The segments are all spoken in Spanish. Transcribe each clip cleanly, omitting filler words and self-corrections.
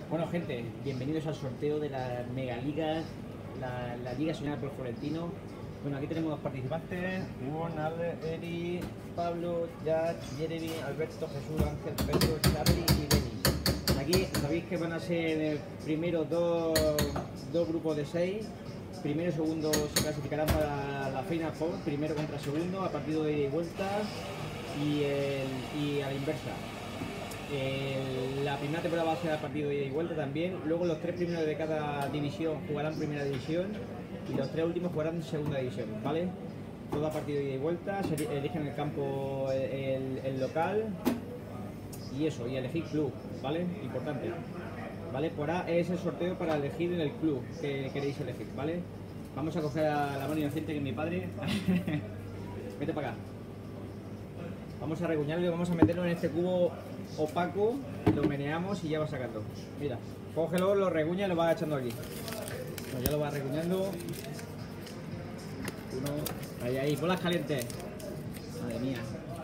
Bueno, gente, bienvenidos al sorteo de la Mega Liga, la Liga soñada por Florentino. Bueno, aquí tenemos dos participantes: Juan, Ale, Eri, Pablo, Jack, Jeremy, Alberto, Jesús, Ángel, Pedro, Charlie y Denis. Aquí sabéis que van a ser primero dos grupos de 6. Primero y segundo se clasificarán para la Final Four, primero contra segundo, a partido de ida y vuelta y a la inversa. La primera temporada va a ser a partido de ida y vuelta también. Luego los 3 primeros de cada división jugarán primera división y los 3 últimos jugarán segunda división, ¿vale? Todo a partido de ida y vuelta, se eligen el campo, el local y eso, y elegir club, ¿vale? Importante, ¿vale? Por A es el sorteo para elegir el club que queréis elegir, ¿vale? Vamos a coger a la mano inocente, que es mi padre. Vete para acá. Vamos a reguñarlo y vamos a meterlo en este cubo opaco, lo meneamos y ya va sacando. Mira, cógelo, lo reguña y lo va echando aquí. Pues ya lo va reguñando. Uno, ahí, bolas calientes. Madre mía.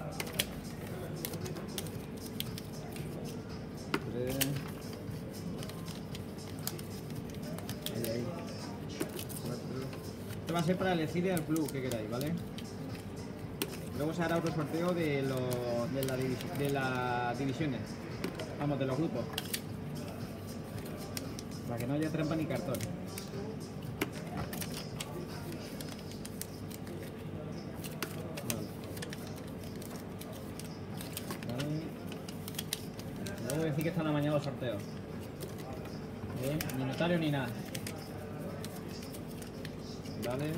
3. Ahí. 4. Esto va a ser para elegir el club que queráis, ¿vale? Luego se hará otro sorteo de las divisiones, vamos, de los grupos, para que no haya trampa ni cartón. Vale. Luego voy a decir que están amañados los sorteos. Ni notario ni nada. Vale.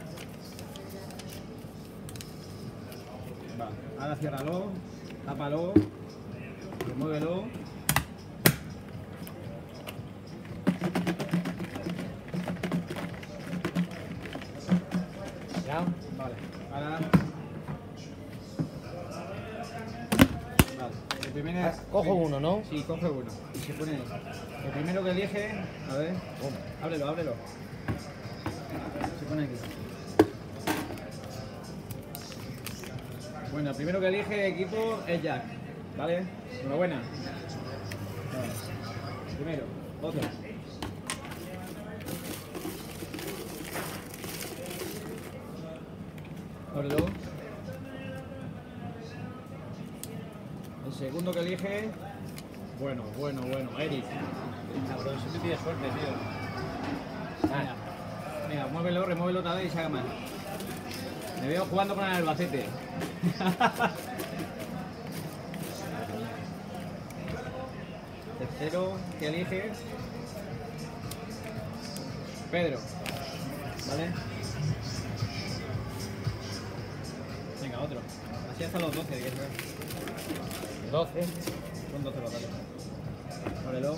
Va, ahora ciérralo, tápalo, remuévelo. ¿Ya? Vale, ahora. Vale, el primero. Cojo uno, ¿no? Sí, coge uno. Y se pone. El primero que elige, a ver. Ábrelo, ábrelo. Se pone aquí. Bueno, el primero que elige equipo es Jack, ¿vale? Enhorabuena. Vale. Primero, otro. Ábrelo. El segundo que elige, bueno, Eric. Cabrón, siempre tiene suerte, tío. Venga, muévelo, remuévelo otra vez y se haga más. Me veo jugando con el Albacete. Tercero que elige Pedro, ¿vale? Venga, otro. Así hasta los 12, que es 12. son 12 los datos. Ábrelo.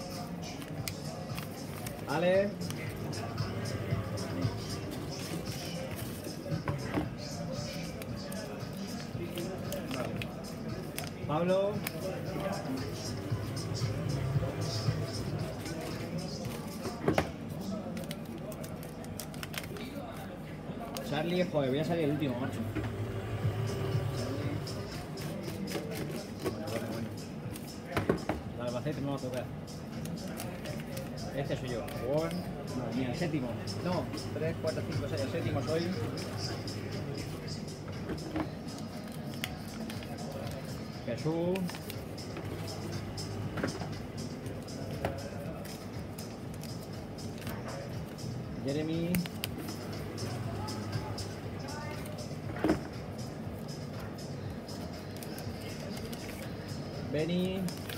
Ale. Pablo. Charlie, joder, voy a salir el último, macho. Bueno. El Albacete me va a tocar. Este soy yo. Juan. Madre mía, el séptimo. No, 3, 4, 5, 6. El séptimo soy. Jesús. Jeremy. Benny.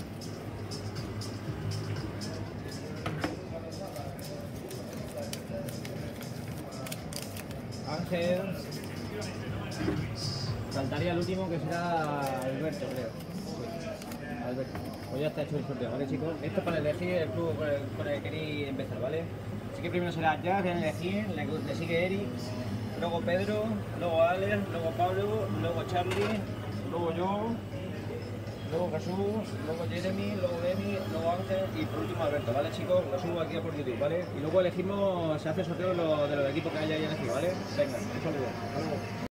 Ángel. Faltaría el último, que será Alberto, creo. Sí. Alberto. Pues ya está hecho el sorteo, ¿vale, chicos? Esto es para elegir el club con el que queréis empezar, ¿vale? Así que primero será Jack, que elegir, le sigue Eric, luego Pedro, luego Alex, luego Pablo, luego Charlie, luego yo, luego Jesús, luego Jeremy, luego Benny, luego Ángel y por último Alberto, ¿vale, chicos? Lo subo aquí por YouTube, ¿vale? Y luego elegimos, se hace el sorteo de los equipos que hayáis elegido, ¿vale? Venga, un saludo. Hasta luego.